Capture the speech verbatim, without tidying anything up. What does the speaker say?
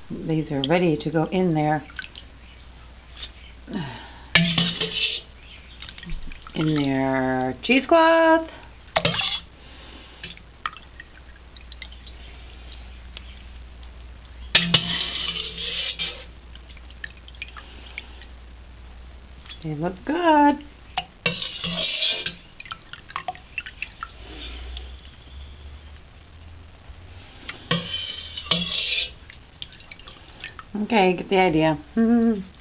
These are ready to go in there. In their cheesecloth. They look good. Okay, get the idea.